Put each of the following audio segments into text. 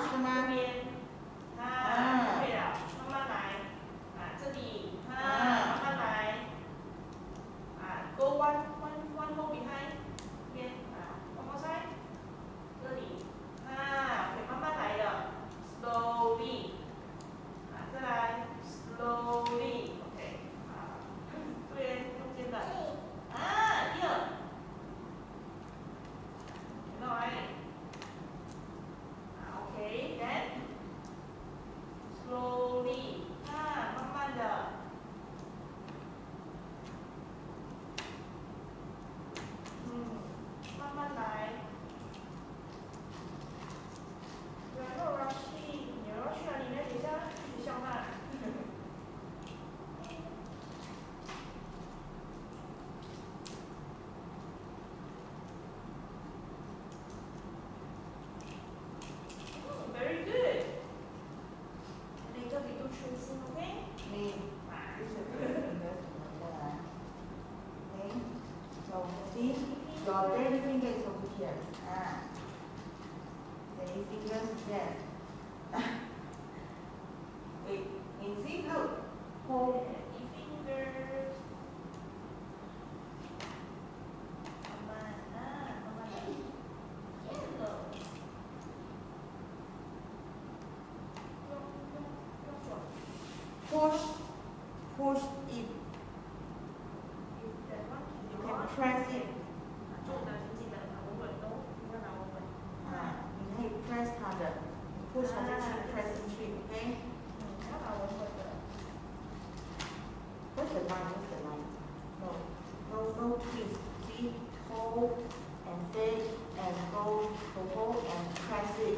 是吗？ 这边啊，对了，慢慢来啊，这里啊，慢慢来啊 ，go one more behind 这边啊 one more side 这里啊，可以慢慢来的 slowly 啊，再来 slowly OK 啊，这边中间的啊，here 看到没？啊 OK then slowly 啊，慢慢的。慢慢来。然后rushing，你要去哪里呢？等一下去学校那。Very good. Later we do tracing, okay? 你Okay. So see, your daddy finger is over here. Daddy fingers there. Wait, see, look. Hold. Daddy fingers. 慢慢啊，慢慢来。Yellow. 用手。 Push it. If that one You cannot, can press it. 重的轻轻的，拿稳稳哦，不要拿稳稳。 你可以 press 它的 ，push 它进去 ，press 进去 ，OK？ 要拿稳稳的。 What's the line? What's the line? No twist. See, hold and take and hold and press it.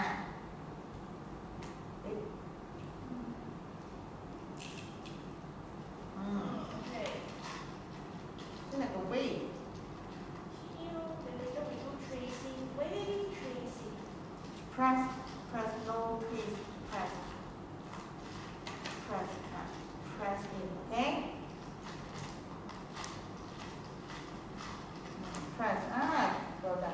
Okay. It's like a wave. Later we do tracing, wave tracing. Press, no twist, press in, okay? Press, well done.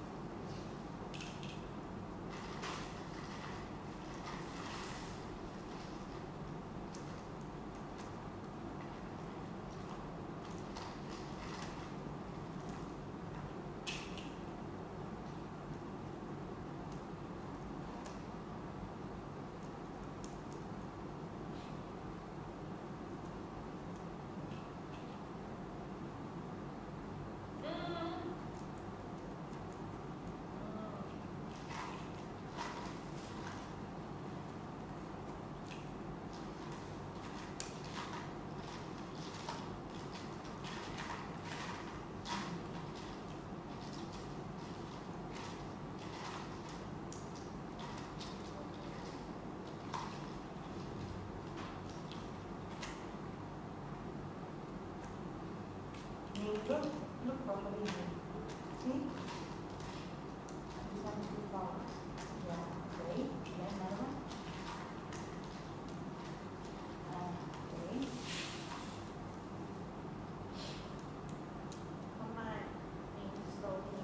Look properly. See? This one too far. Yeah, okay. Then another one. Okay. 慢慢，slowly。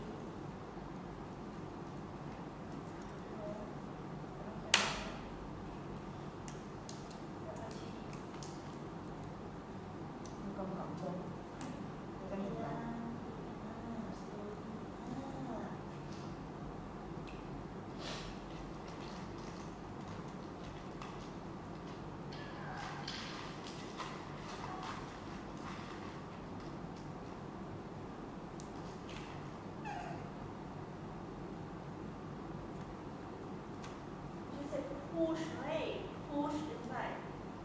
你刚刚中。 push 哎 push inside。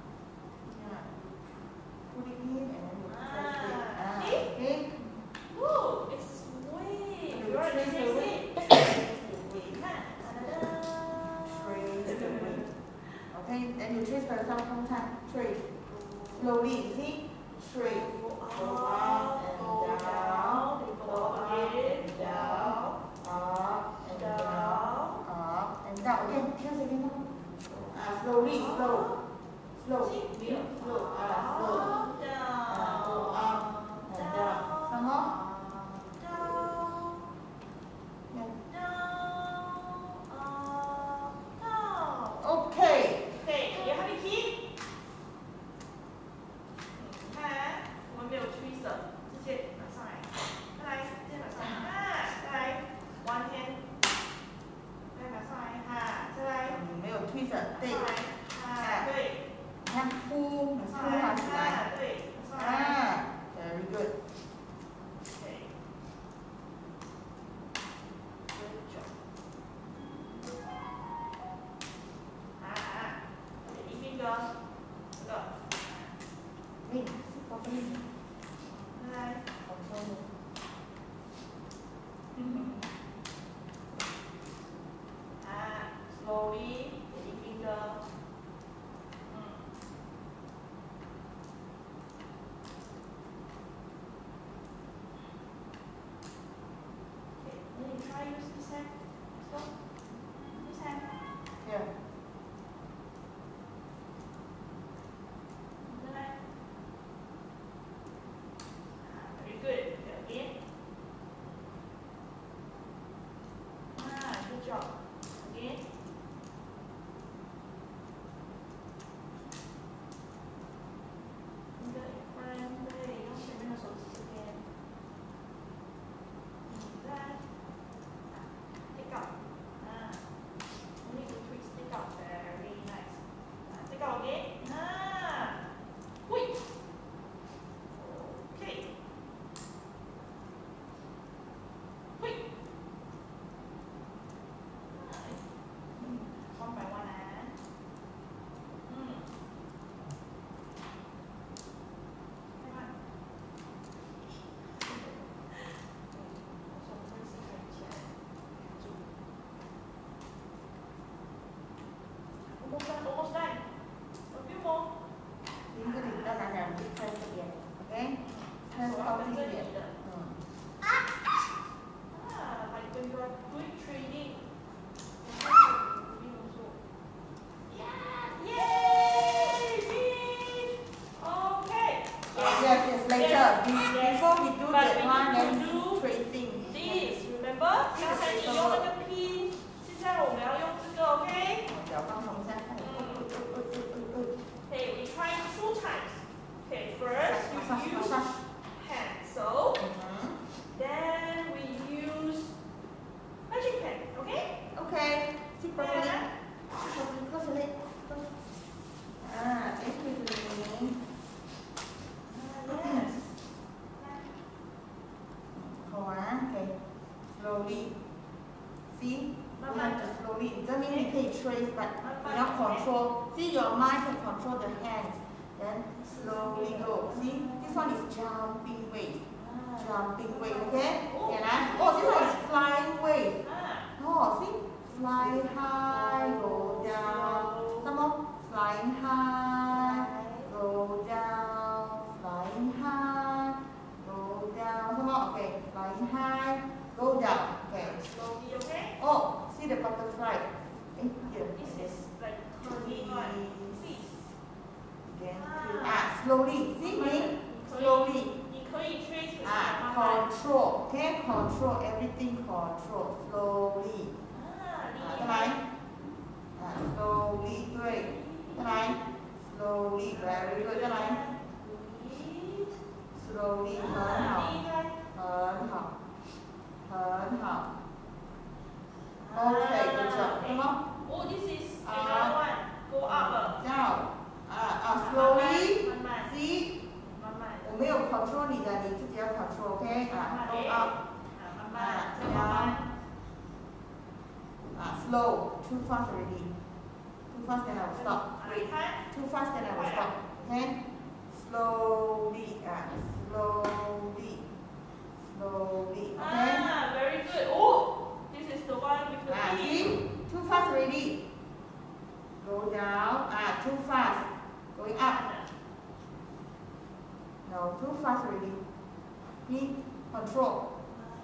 Put it in and then you press it. See? Okay. Whoa, it's wave. You You are trace the tracing. wave. 看， Trace the wave. Okay, then you trace by yourself one time. Trace. Slowly, see? Trace. Go up and down. Go up and down. Up and down. Up and down. Okay, just again now. Slowly, slow. Slow. Slow. Slow. Go up and down. Some more. This hand. Here. Very good. Again. Good job. Again. Finger in front. 对，用前面的手指这边。That. Take out. You need to twist. Take out. Very nice. Take out again. Wait. Okay. Wait. One by one. Almost done. A few more. 您这里比较难点，你开这边 ，OK？ 开始靠近一点。 Like when you are doing trading. Yeah! Yay! Finish! Okay. Yes, later. Before we do But that we one, need then to do tracing. This, remember? 刚才你用那个 pin，现在我们要用这个 ，OK？ 脚放松一下。 Okay, we try 2 times. Okay, first you use hand. So, then we use magic pen. Okay? Okay. Sit properly. Close the leg. Thank you, Lily. Yes. Okay. Slowly. See? You have to slowly. That means you can trace, but you not control. See, your mind can control the hands. Then slowly go. See? This one is jumping wave. Jumping wave, okay? Oh, this one is flying wave. Oh, see? Fly high, go down. Some more. Flying high, go down. Flying high, go down. Some more. Okay. Flying high, go down. Okay. Slowly, okay? Oh, see the butterfly. Here. This is like curving one. See? Again. Slowly. See me? Slowly. 你可以 trace 可是慢慢 Control. Okay, control everything. Control. Slowly. 再来。Slowly. 对。再来。Slowly. Very good. 再来。Slowly. 很好。很好。很好。Okay, good job. Come on. Oh, this is another one. Go up. Down. Slowly. 慢慢 See? 慢慢我没有 control 你的，你自己要 control, OK? Go up. 慢慢再慢慢 Slow. Too fast already. Too fast, then I will stop. Wait. 看 Too fast, then I will stop. Okay? Slowly. Slowly. Slowly. Okay? Very good. Oh, this is the one with the pin. See? Too fast already. Go down. Too fast. Going up. No, too fast already. Me, control.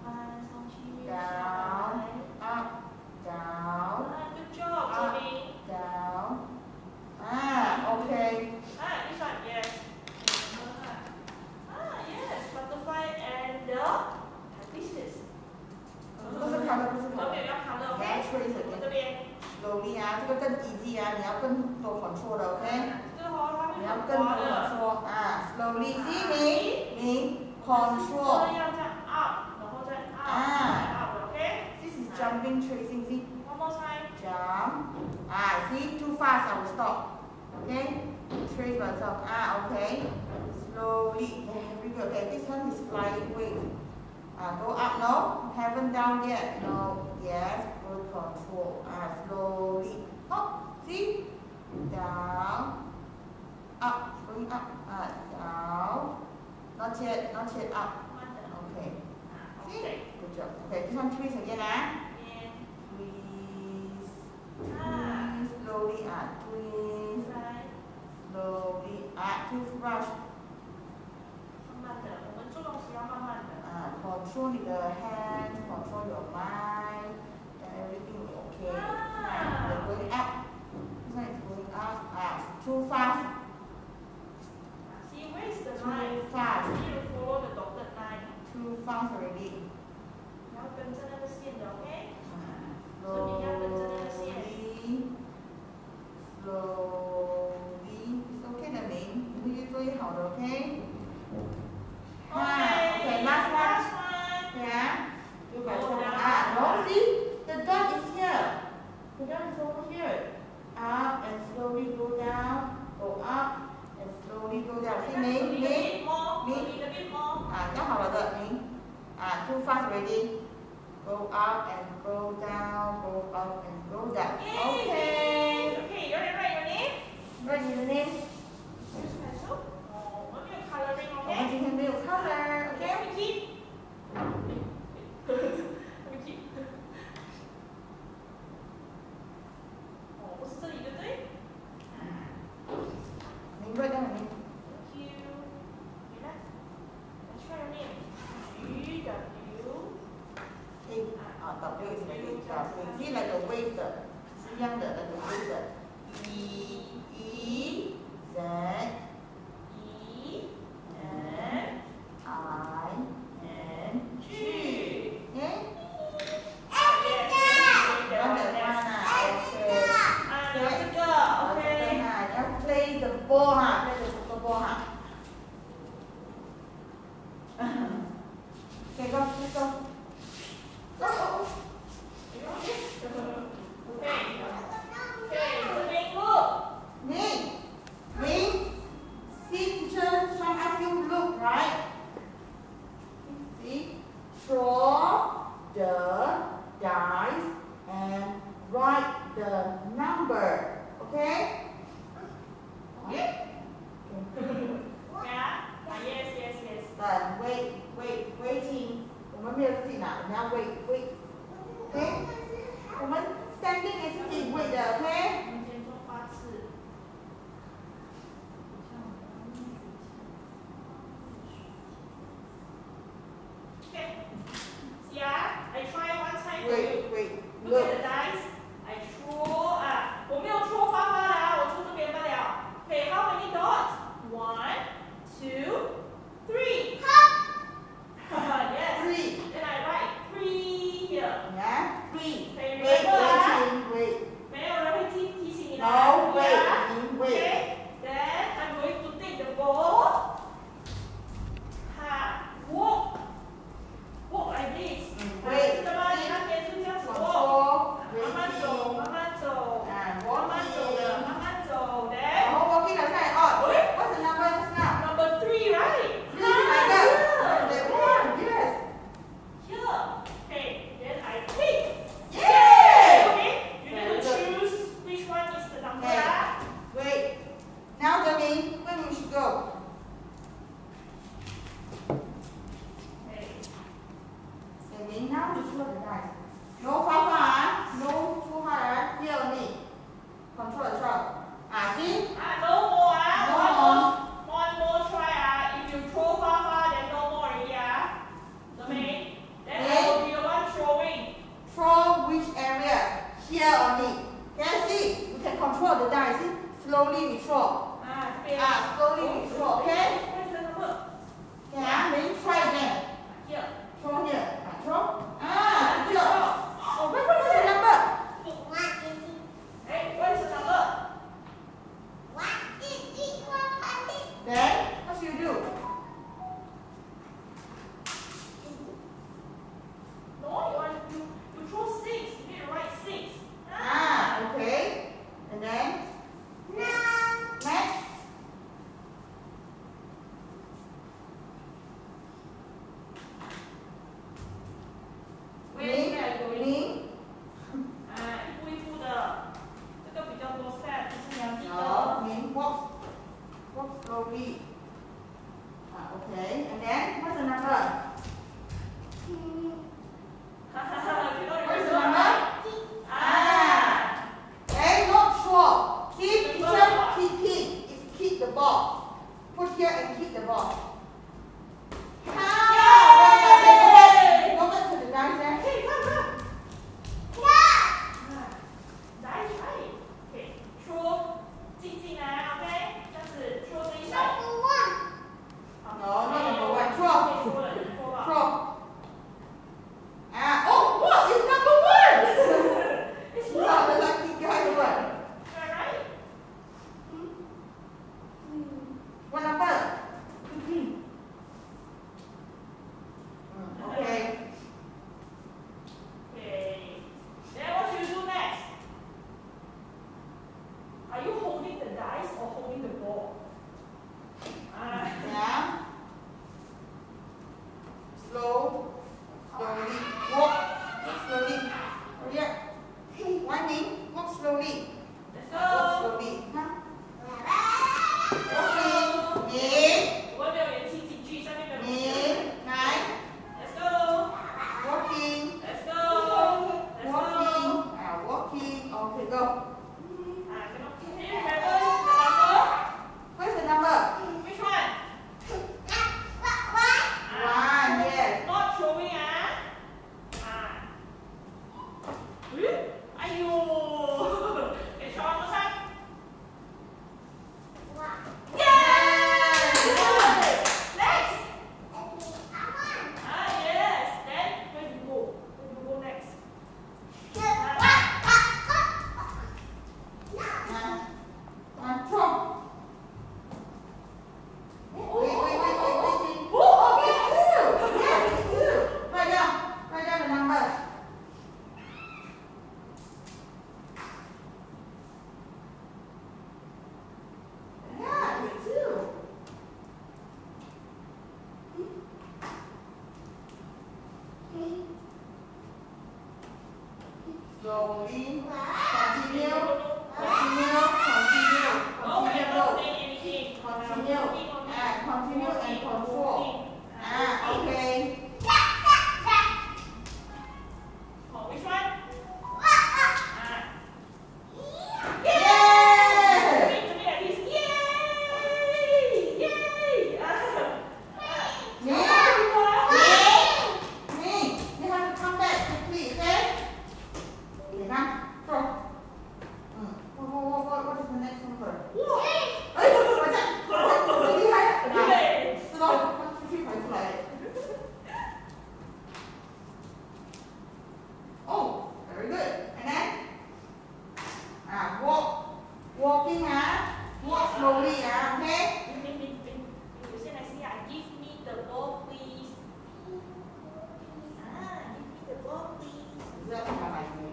Down, up, down, Good job, up, Tommy. down. Okay. This one, yes. Yes, butterfly and the business. 不是看的，不是看的。 都没有要考的你要 ，OK？ trace 我 again. 这边。 Slowly 这个更 easy 你要更多 control 的 OK？ 这个哦，它会你要更多很滑的。 control Slowly see 明 control 这样 up， 然后再 up，OK？ This is jumping tracing see One more time. jump see too fast I will stop okay trace myself okay slowly very good okay this one is flying wave go up no haven't down yet no yes good control slowly see down up going up down not yet up okay see good job okay this one twist again twist slowly twist slowly toothbrush 慢慢的，我们做东西要慢慢的。 control 你的 hands control your mind and everything ready? Go up and go down, go up and go down. Yay. Okay. Okay, you already write your name? Write your name. Use pencil. 哦，我们没有 coloring 我们 OK？ 今天没有 color, OK， okay? let me keep。let me keep。哦，不是这里对不对？ 您 write down your name. Thank you. Relax. Let's try your name. G W。 W is like W. See like the wave 的，是一样的，like the wave 的。E Z E N I N G. Okay? Yes, yes, 然后的话呢，OK。 啊，有这个 OK 哈，要 play the ball 哈 ，play the football 哈。Okay, go, let's go. Go. Okay, so make look. Me, see teacher Sean ask you look, right? See, throw the dice and write the number, okay? Okay? Yeah. Yes, yes, yes. But waiting. 我们没有自己拿，我们要 wait. Okay? 我们 standing 也是可以 wait 的 ，okay? 我们先做8次。Okay. See, I try one time for you. Wait. Look Look. at the dice. I throw 我没有 throw 发发的我抽这边罢了。Okay, how many dots? 1, 2, 3. Yes. 3. Then I write 3 here. Yeah. 3. Okay, Wait. remember Wait. 没有人会提醒你的。 No, wait. Yeah? Wait. Okay. Then I'm going to take the ball. Walk like this. Wait. 知道吗？你那边是这样子 walk。 Control. 慢慢走，慢慢走，慢慢走的，慢慢走。Then Oh, walking aside. Oh, what's the number just now? number 3, right? Three like that. That one. Yes. Here. Okay. Then I pick. Yay! Okay. You need to choose which one is the number. Okay. Wait. Now, Jimmy, where we should go? Okay. Okay, now you throw the dice. No far, no too hard. Here only. Control yourself. See? No more. No One more try. If you throw far, then no more already. Then I will be the one throwing. Throw which area? Here only. Can you see? You can control the dice. See? Slowly we throw. 这边。 Slowly we throw. Okay? Where's the number? Okay, then try again. Here. Throw here. Throw. Here. Oh, What is the number? Hey, what is the number? Then, what should you do? No, you throw 6. You need to write 6. Okay. And then? 哎呦，给try one more time. Yes. Next. Yes. Then where you go? Where you go next? Control. Wait. Oh, Oh, it's two. Yes, it's two. Write down the numbers. Yeah, it's two. Slowly. Continue. Continue and control. Okay. Oh, which one? Yay! To me at least. Yay! Yay! Me, you have to come back quickly, okay? Okay, now, throw. What is the next number? Oh, very good. And then, walking, walk slowly, okay? You say like, give me the ball, please. Give me the ball, please. Is that what I mean?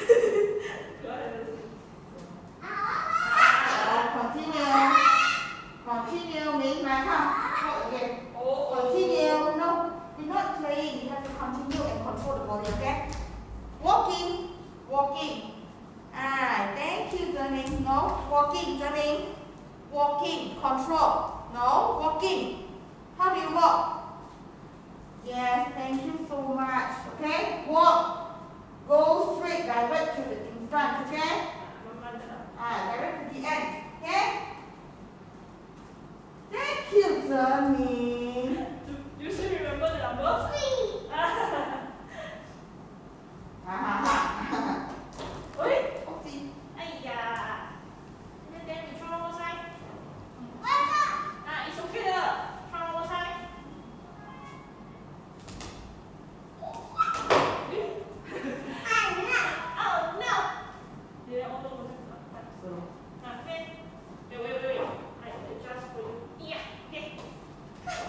Continue, means come again. Continue. No, you're not playing. You have to continue and control the body, okay? Walking. Thank you, Zheng. No, walking, Zheng. Walking, control. No, walking. How do you walk? Yes, thank you so much. Okay, walk. Go straight, direct to the in front, okay? Direct to the end, okay? Thank you, Zheng. Do you still remember the number? Wait. Oopsie. 哎呀 then we try one more time. It's okay 的 try one more time. Oh no. Yeah, all over. Wait. I adjust for you. Yeah, okay.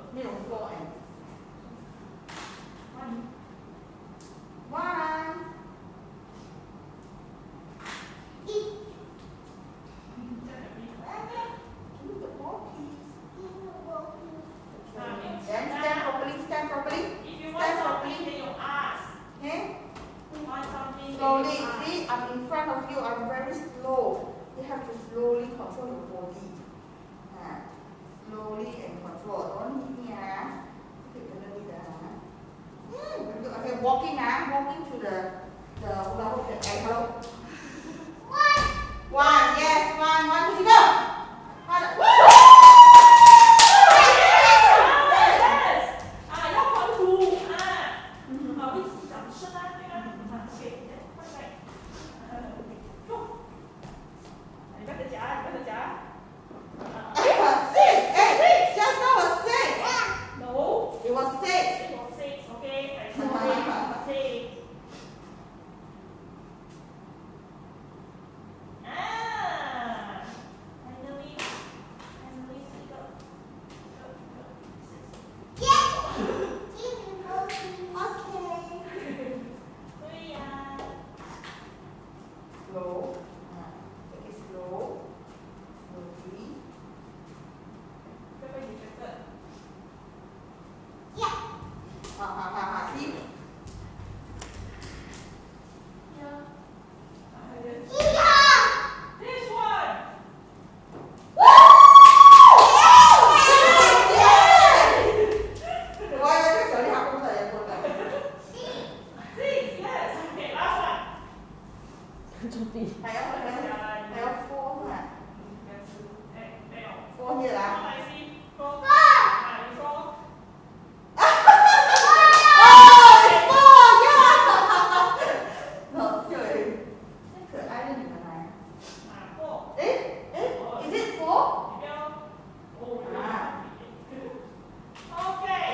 middle 4 and 1. Stand properly. If you want something, then you ask. Okay? You want something, Slowly. then you ask. See, I'm in front of you. I'm very slow. You have to slowly control your body. Slowly and control. Don't hit me. Okay, walking. Walking to the hula hoop. Hello. 1. Yes, 1. 2, go. Slow. Take it slow. Slowly. See? This one. Hay không 4 mà. 4 như là. No, sorry. I didn't even know. Is it 4? Okay.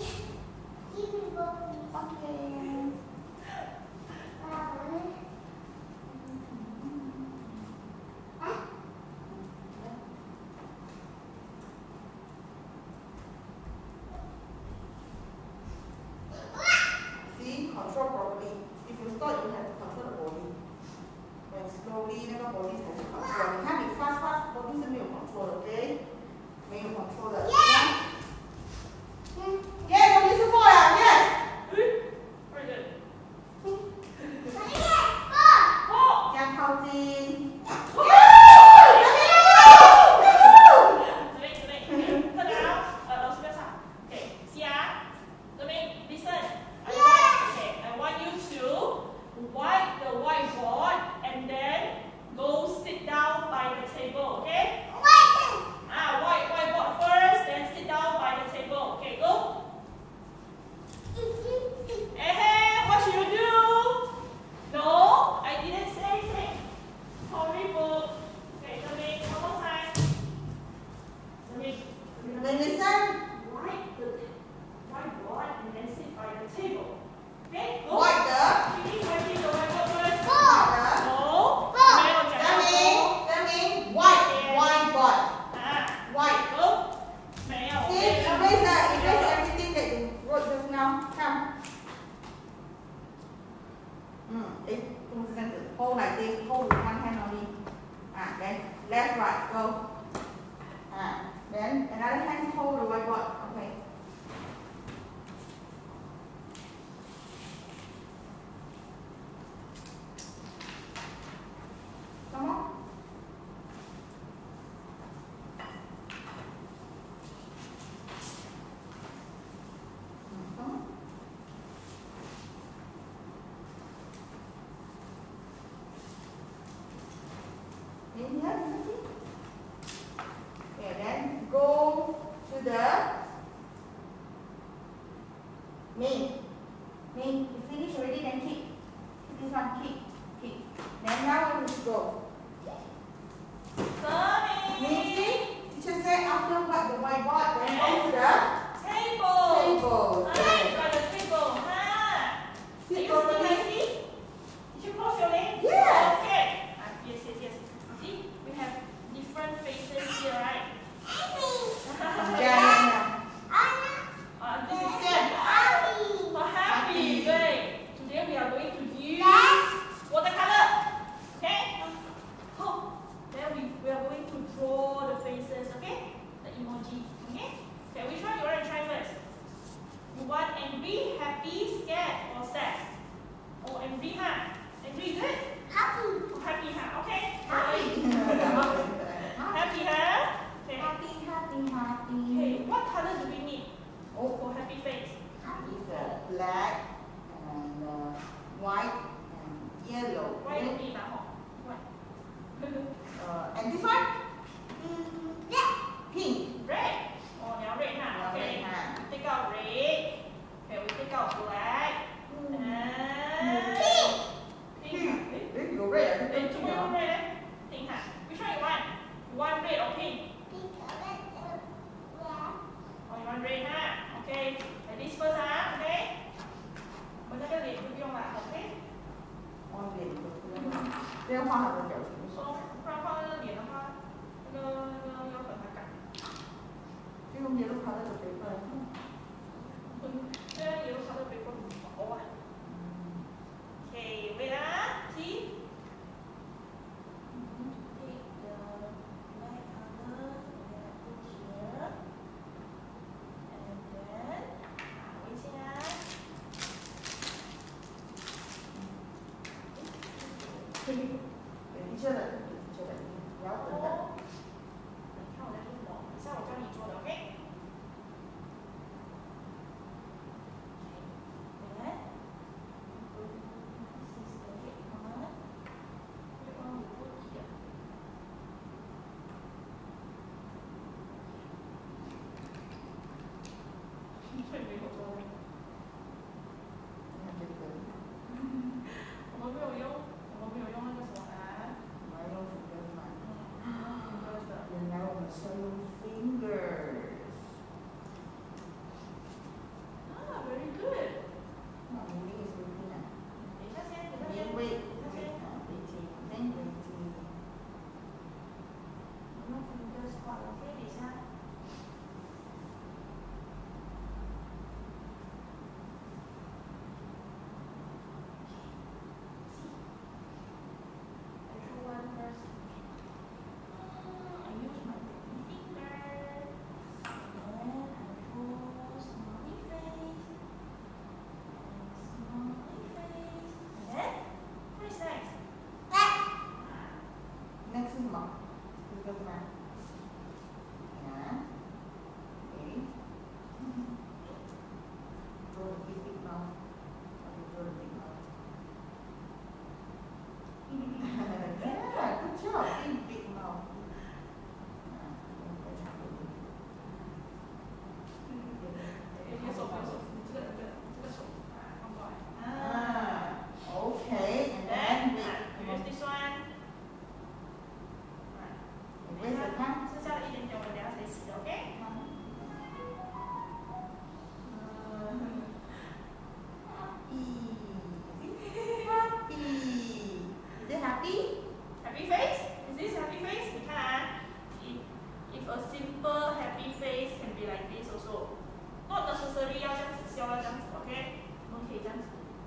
See, control properly. If you stop, you have to control the body. When slowly, 那个 body 才是 control. 你看你 fast body 是没有 control 的 ，OK？ 没有 control 的。Yes, 这里是 4 呀 ，Yes。 Very good. 这样靠近。 Wipe the whiteboard and then go sit down by the table, okay? Wipe whiteboard first, then sit down by the table. Okay, go. What should you do? No, I didn't say anything. Horrible. Okay, Dominic, one more time. Dominic, Listen. wipe the whiteboard and then sit by the table. Okay, go. Wipe the. Wiping the whiteboard first. Wipe the. No. That means whiteboard. White. Go. 没有。 See, erase everything that you wrote just now. Come. 不是这样子 hold like this, hold with one hand only. Then left, right, go. Then another hand hold the whiteboard. Okay. Come on. Come on. In here, 这样画他的表情。 说不然画那个脸的话，那个要很难改。 就用 yellow color 的 paper。 对啊，yellow color paper 很薄啊。Okay, wait ah, see. Take the black color that I put here, and then 微信啊。 对，一切的，你要等等。 你看我在做什么？等下我教你做的 ，OK？ 最没有做的。我们没有用那个什么啊？ 我们用 fingers 吗？原来我们是要用 fingers。 啊 ，very good。 那我们也是 waiting 啊。 等一下先，等一下先。 wait， waiting。用 fingers 画的 ，OK， 等一下。 Next 是什么？这个是吗？啊 ，OK。Draw the big mouth. Draw the big mouth. Yeah, good job. Big mouth. 别手，这个手啊，放过来。 啊 ，OK. And then use this one. 为什么？ 剩下的一点点我们等下才洗的 ，OK？ Happy. Is it happy? Happy face? Is this happy face? 你看啊 if a simple happy face can be like this also. Not necessarily 要这样子笑，要这样子 ，OK？ 我们可以这样子。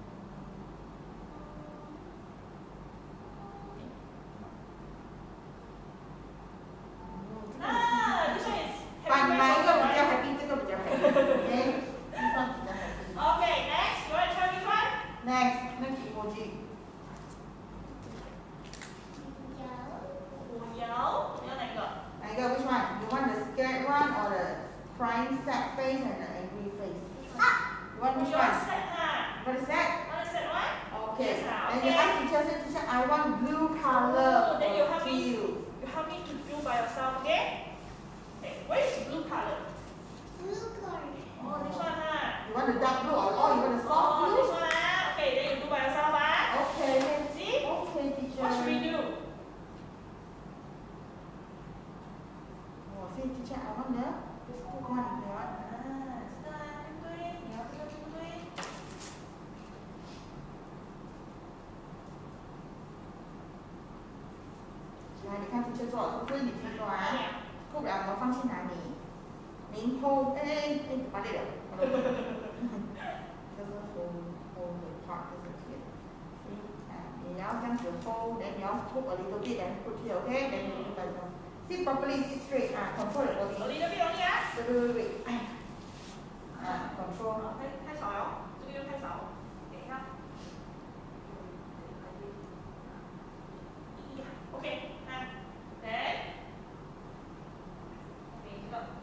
啊 ，this one is happy face also, right? happy， 这个比较 happy。OK， 这算比较 happy。 Okay, next, you want to try this one? Next emoji。 虎摇，你要哪一个？ 哪一个 ？Which one? You want the scared one or the crying sad face and the angry face? You want which one? Set 哈。 Want the sad? Want the set one? Okay. Yes, Then you ask teacher, I want blue Oh, color then you for help me. you. You help me to do by yourself, okay? Okay, where is blue color? Oh, this one, huh? You want the dark blue or you want the soft Oh, blue? this one, huh? Okay, then you do by yourself, huh? Okay. See? Okay, teacher. What should we do? Oh, say teacher, I want the school one. You want? 这个啊，对不对？你要这个对不对？ 来，你看 teacher 做了，这是你自己做啊。够不了，我放去哪里？您 hold， 把这个。这是 hold the part， 这是 here。你要这样子 hold，then 你要 hold a little bit，then put here，okay？then you do by yourself. Sit properly, sit straight， control your body。 A little bit only 啊。 对。control。 太少了，这个又太少。等一下。OK， 看，来。OK，这个。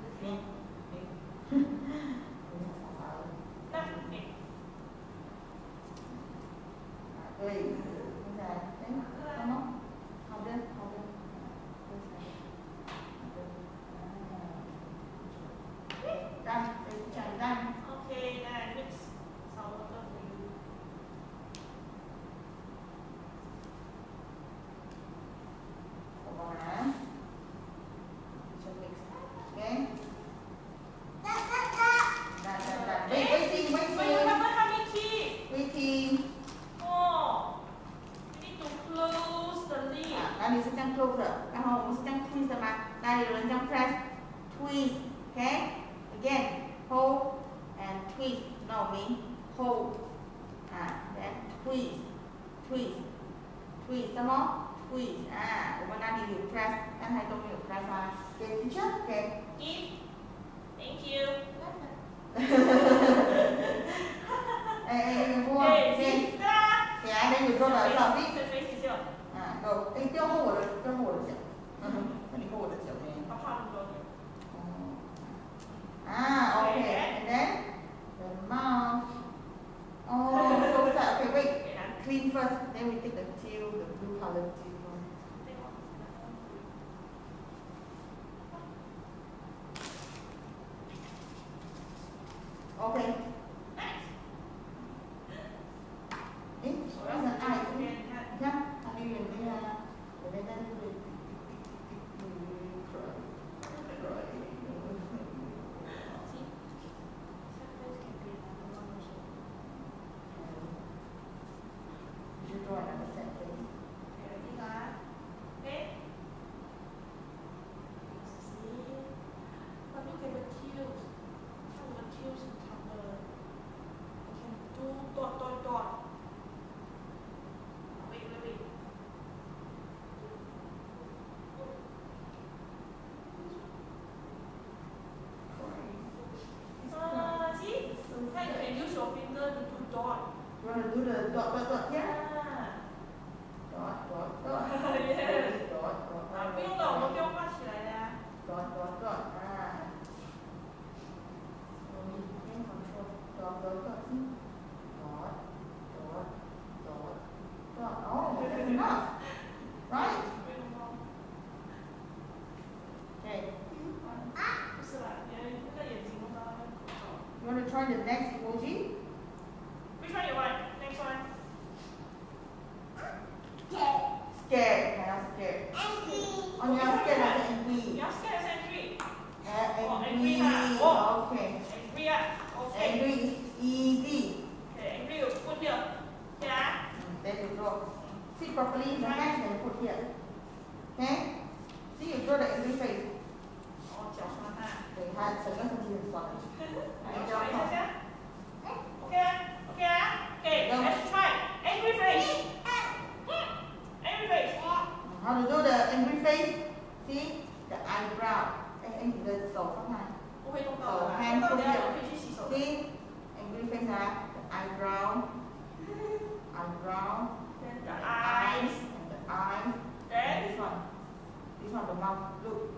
那，OK。 对，现在，什么？好的。 Okay. Next. 诶，变成爱，你看，它离远离啊，我们在这里。You want to do the dot here? Dot. Yeah. Dot. 不用的，我们不用画起来的呀。 Dot. Oh, that's enough. Right? Okay. 不是啦，你那个眼睛弄到那个口罩。 You want to try the next emoji? Which one you want? Next one. Scared. Kind of scared. Oh, you are scared of angry. You are scared of angry. Angry. Oh. Okay. Angry ah. Okay. Angry is easy. Okay, angry you put here. Here. Then you draw. Sit properly. The hands can put here. Okay? See, you draw the angry face. 哦，脚酸啊。 对，它整个身体很酸。 来，我抓一下下。OK 啊，OK 啊。Okay, let's try angry face. Angry face. How to do the angry face? See the eyebrow. 你的手放开。 不会动到的啦。 hand 动到 put 等下 here. 我可以去洗手。 See angry face 啊，the eyebrow. Then the eyes. And the eyes. Then This one. The mouth. Look.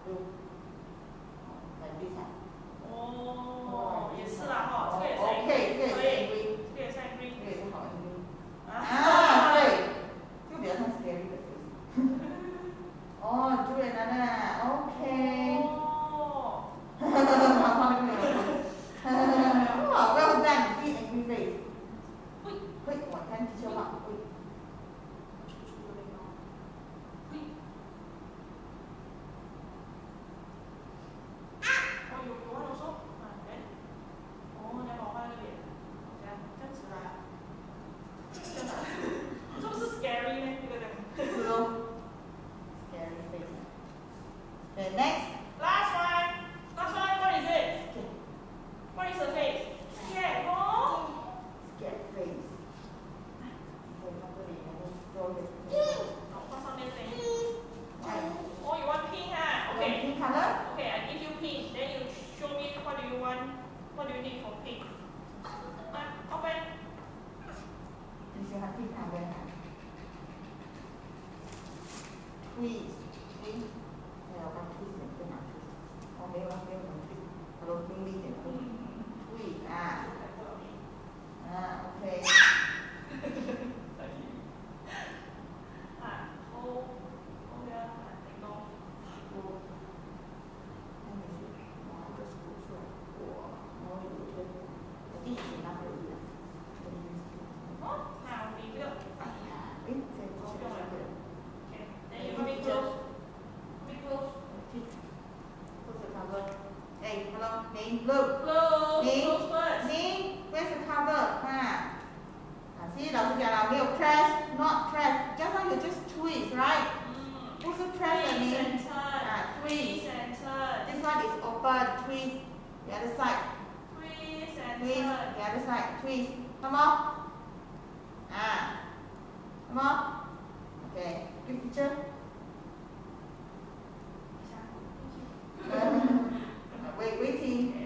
Like this. 哦，也是啦哈，这个也是 angry， Okay, 这个也是 angry. 这个也是 angry。 这个也是好 angry. 啊， 对，就比较像 scary 的 face. 哦，注意了呢 ，OK。 哦。 哇，well done. See angry face. 会，我看这些话会。Okay, next. Last one. What is it? What is the face? Scared, no? Scared face. 画上面先。Oh, you want pink, huh? Okay. Pink color? Okay, I give you pink. Then you show me what do you want. What do you need for pink? Open. 你喜欢 pink color 吗 ？Twist. 我刚 twist 在哪 twist？ 哦，没有 twist。我都用力点 twist 啊。OK。Look. Where's the cover? See, 老师讲了，没有 press, not press. Just now you just twist, right? 不是 press 的你。twist. This one is open. Twist. The other side. Twist. The other side. Twist. Come on. Come on. Okay. Give picture. Waiting.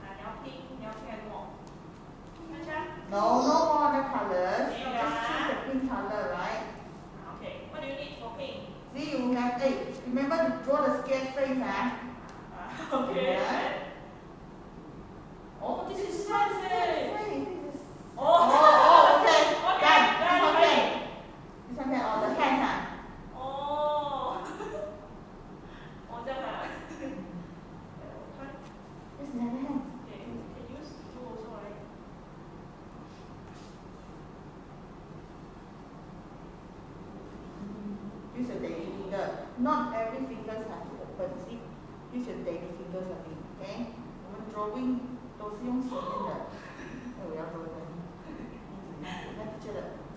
No more other colors. Just choose the pink color, right? Okay. What do you need for pink? See, you have 8. Remember to draw the scared face, Okay. Yeah. Oh, this is sad face. Oh, okay. Okay. Okay. This one can all the hands, Oh. 这样啊。 not every fingers have to open. See, use your daily fingers only. Okay? 我们 drawing 都是用前面的。哎，我要 draw 的。那 teacher 的。